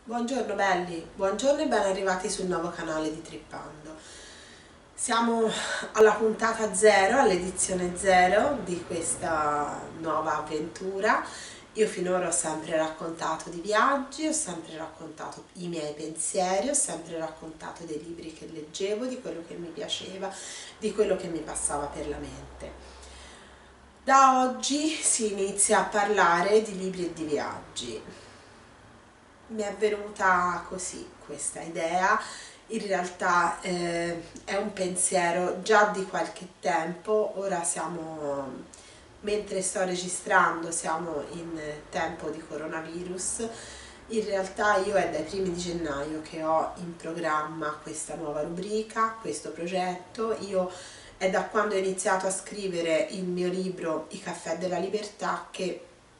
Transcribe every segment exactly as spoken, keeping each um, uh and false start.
Buongiorno belli, buongiorno e ben arrivati sul nuovo canale di Trippando. Siamo alla puntata zero, all'edizione zero di questa nuova avventura. Io finora ho sempre raccontato di viaggi, ho sempre raccontato i miei pensieri, ho sempre raccontato dei libri che leggevo, di quello che mi piaceva, di quello che mi passava per la mente. Da oggi si inizia a parlare di libri e di viaggi. Mi è venuta così questa idea, in realtà eh, è un pensiero già di qualche tempo. Ora siamo, mentre sto registrando, siamo in tempo di coronavirus. In realtà io è dai primi di gennaio che ho in programma questa nuova rubrica, questo progetto. Io è da quando ho iniziato a scrivere il mio libro I caffè della libertà che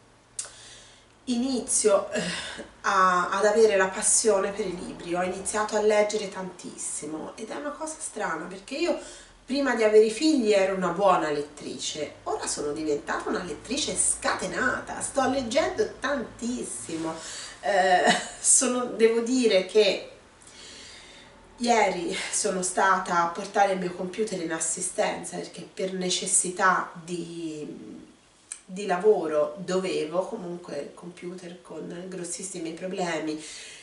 inizio eh, a, ad avere la passione per i libri. Ho iniziato a leggere tantissimo ed è una cosa strana perché io prima di avere i figli ero una buona lettrice, ora sono diventata una lettrice scatenata, sto leggendo tantissimo. Eh, sono, devo dire che ieri sono stata a portare il mio computer in assistenza perché per necessità di di lavoro dovevo, comunque il computer con grossissimi problemi,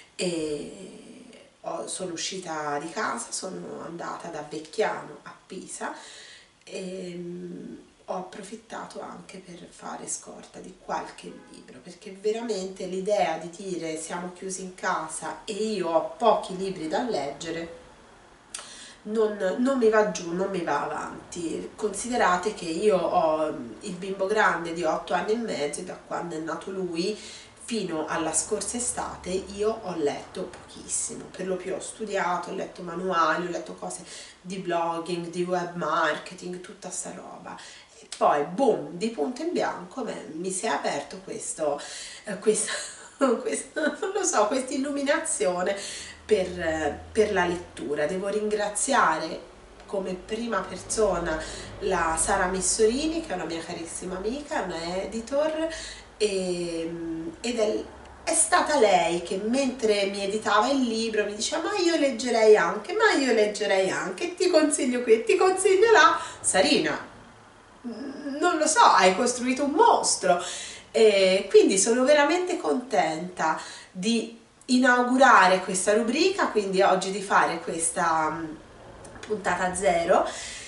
e ho, sono uscita di casa, sono andata da Vecchiano a Pisa e um, ho approfittato anche per fare scorta di qualche libro, perché veramente l'idea di dire siamo chiusi in casa e io ho pochi libri da leggere Non, non mi va giù, non mi va avanti. Considerate che io ho il bimbo grande di otto anni e mezzo e da quando è nato lui fino alla scorsa estate io ho letto pochissimo, per lo più ho studiato, ho letto manuali, ho letto cose di blogging, di web marketing, tutta sta roba. E poi boom, di punto in bianco beh, mi si è aperto questo, eh, questa, questo, non lo so, questa illuminazione per, per la lettura. Devo ringraziare come prima persona la Sara Missorini, che è una mia carissima amica, una editor, e, ed è, è stata lei che mentre mi editava il libro mi diceva ma io leggerei anche, ma io leggerei anche, ti consiglio qui, ti consiglio là. Sarina, non lo so, hai costruito un mostro, e quindi sono veramente contenta di inaugurare questa rubrica, quindi oggi di fare questa puntata zero,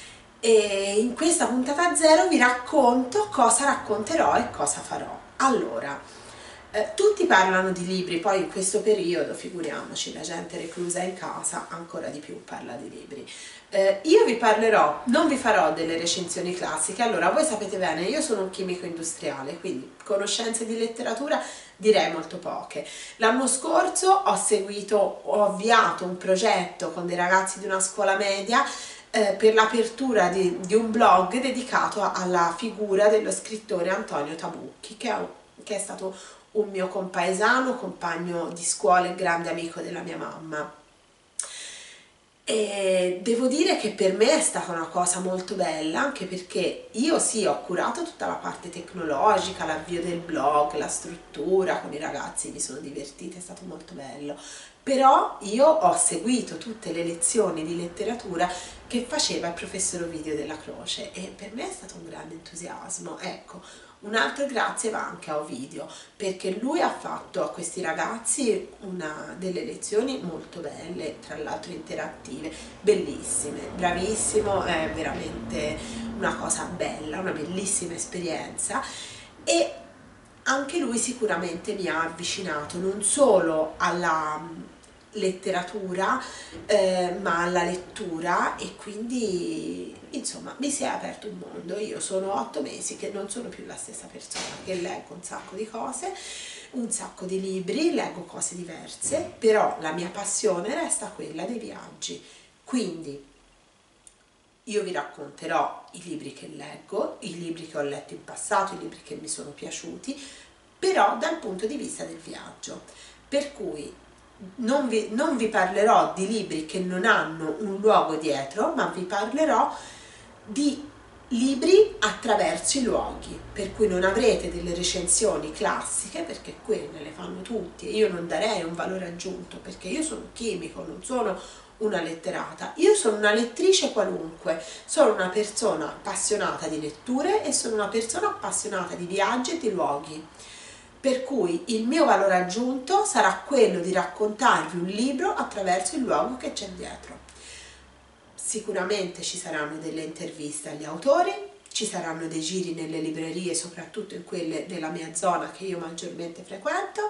e in questa puntata zero vi racconto cosa racconterò e cosa farò. Allora, eh, tutti parlano di libri, poi in questo periodo, figuriamoci, la gente reclusa in casa ancora di più parla di libri. Eh, io vi parlerò, non vi farò delle recensioni classiche. Allora, voi sapete bene, io sono un chimico industriale, quindi conoscenze di letteratura direi molto poche. L'anno scorso ho seguito, ho avviato un progetto con dei ragazzi di una scuola media eh, per l'apertura di, di un blog dedicato alla figura dello scrittore Antonio Tabucchi, che è, che è stato un mio compaesano, compagno di scuola e grande amico della mia mamma. E devo dire che per me è stata una cosa molto bella, anche perché io sì, ho curato tutta la parte tecnologica, l'avvio del blog, la struttura, con i ragazzi mi sono divertita, è stato molto bello, però io ho seguito tutte le lezioni di letteratura che faceva il professor Ovidio Della Croce e per me è stato un grande entusiasmo. Ecco, un altro grazie va anche a Ovidio, perché lui ha fatto a questi ragazzi una, delle lezioni molto belle, tra l'altro interattive, bellissime, bravissimo, è veramente una cosa bella, una bellissima esperienza, e anche lui sicuramente mi ha avvicinato non solo alla letteratura eh, ma alla lettura, e quindi insomma mi si è aperto un mondo. Io sono otto mesi che non sono più la stessa persona, che leggo un sacco di cose, un sacco di libri, leggo cose diverse, però la mia passione resta quella dei viaggi. Quindi io vi racconterò i libri che leggo, i libri che ho letto in passato, i libri che mi sono piaciuti, però dal punto di vista del viaggio, per cui non vi, non vi parlerò di libri che non hanno un luogo dietro, ma vi parlerò di libri attraverso i luoghi, per cui non avrete delle recensioni classiche, perché quelle le fanno tutti e io non darei un valore aggiunto, perché io sono un chimico, non sono una letterata, io sono una lettrice qualunque, sono una persona appassionata di letture e sono una persona appassionata di viaggi e di luoghi, per cui il mio valore aggiunto sarà quello di raccontarvi un libro attraverso il luogo che c'è dietro. Sicuramente ci saranno delle interviste agli autori, ci saranno dei giri nelle librerie, soprattutto in quelle della mia zona che io maggiormente frequento,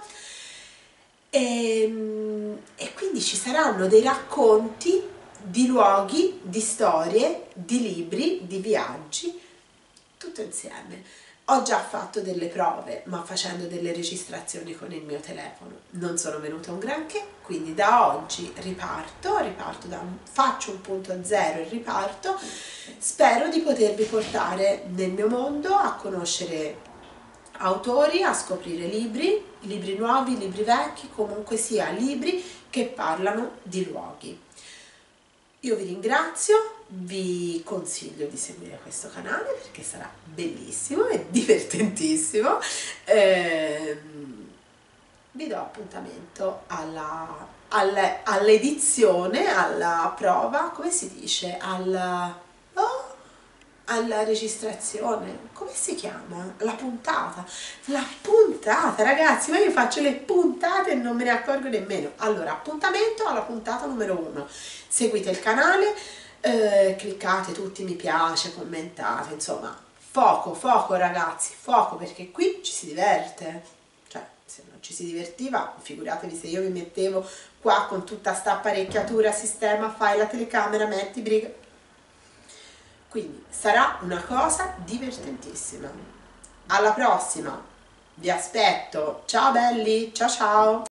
e, e quindi ci saranno dei racconti di luoghi, di storie, di libri, di viaggi, tutto insieme. Ho già fatto delle prove, ma facendo delle registrazioni con il mio telefono non sono venuta un granché, quindi da oggi riparto, riparto da, faccio un punto a zero e riparto. Spero di potervi portare nel mio mondo a conoscere autori, a scoprire libri, libri nuovi, libri vecchi, comunque sia libri che parlano di luoghi. Io vi ringrazio, vi consiglio di seguire questo canale perché sarà bellissimo e divertentissimo. Ehm, vi do appuntamento alla, alla, all'edizione, alla prova, come si dice, alla, oh, alla registrazione, come si chiama? La puntata, la puntata ragazzi, ma io faccio le puntate e non me ne accorgo nemmeno. Allora, appuntamento alla puntata numero uno. Seguite il canale, eh, cliccate tutti mi piace, commentate, insomma, fuoco, fuoco ragazzi, fuoco, perché qui ci si diverte. Cioè, se non ci si divertiva, figuratevi se io mi mettevo qua con tutta sta apparecchiatura, sistema, fai la telecamera, metti briga. Quindi sarà una cosa divertentissima. Alla prossima, vi aspetto, ciao belli, ciao ciao!